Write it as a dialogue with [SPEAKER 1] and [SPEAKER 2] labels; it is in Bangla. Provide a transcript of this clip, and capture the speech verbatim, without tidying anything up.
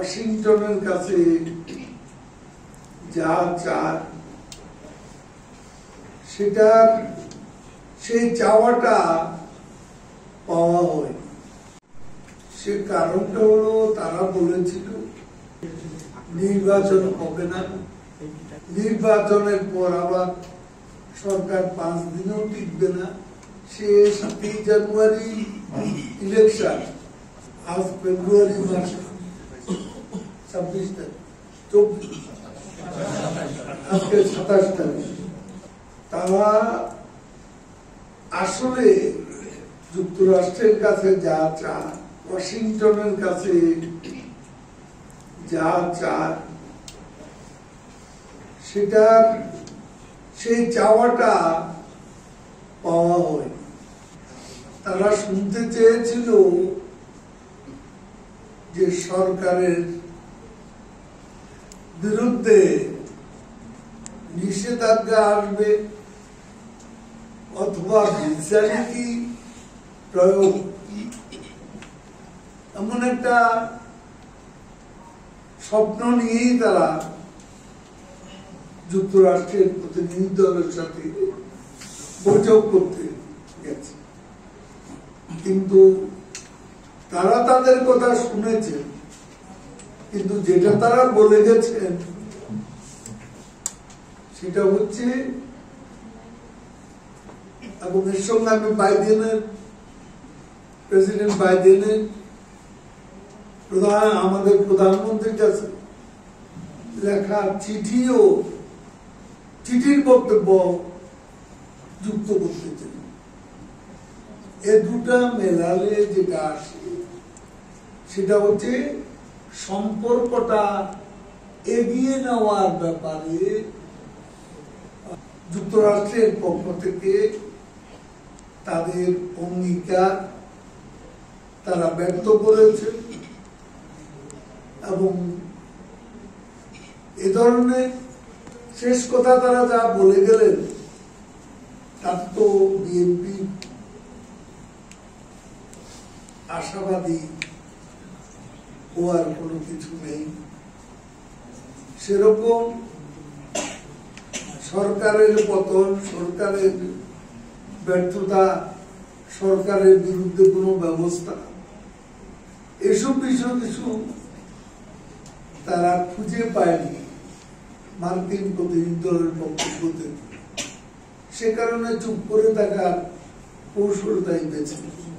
[SPEAKER 1] ওয়াশিংটনের কাছে যা চায় সেটার সেই চাওয়াটা পাওয়া হয়। সে কারণটা হলো তারা বলেছিল নির্বাচন হবে না, নির্বাচনের পর আবার সরকার পাঁচ দিনেও টিকবে না। সে সাতই জানুয়ারি ইলেকশন, আজ ফেব্রুয়ারি মাস ছাব্বিশ তারিখ, চব্বিশ আজকে সাতাশ তারিখ। তারা আসলে যুক্তরাষ্ট্রের কাছে যা চায়, ওয়াশিংটনের কাছে যা চায় সেটার সেই চাওয়াটা পাওয়া হয়। তারা শুনতে চেয়েছিল যে সরকারের বিরুদ্ধে নিষেধাজ্ঞা আসবে অথবা ভিসা নীতি প্রয়োগ, এমন একটা স্বপ্ন নিয়েই তারা যুক্তরাষ্ট্রের প্রতিনিধি দলের সাথে বৈঠক করতে গেছে। কিন্তু তারা তাদের কথা শুনেছে, কিন্তু যেটা তারা বলে গেছেন সেটা হচ্ছে, এবং এর সঙ্গে আমি বাইডেনের প্রেসিডেন্ট বাইডেনের প্রধান আমাদের প্রধানমন্ত্রীর কাছে লেখা চিঠিও চিঠির বক্তব্য যুক্ত করতে চাই। এ দুটা মেলালে যেটা আসে সেটা হচ্ছে সম্পর্কটা এগিয়ে নেওয়ার ব্যাপারে যুক্তরাষ্ট্রের পক্ষ থেকে তাদের অঙ্গীকার তারা ব্যক্ত করেছে, এবং এ ধরনের শেষ কথা তারা যা বলে গেলেন তার তো বিএনপি আশাবাদী হওয়ার কোনো কিছু নেই। সেরকম সরকারের পতন, সরকারের ব্যর্থতা, সরকারের বিরুদ্ধে কোনো ব্যবস্থা, এসব বিষয় কিছু তারা খুঁজে পায়নি মার্কিন প্রতিনিধি দলের বক্তব্যতে। সে কারণে চুপ করে থাকার কৌশলটাই বেছে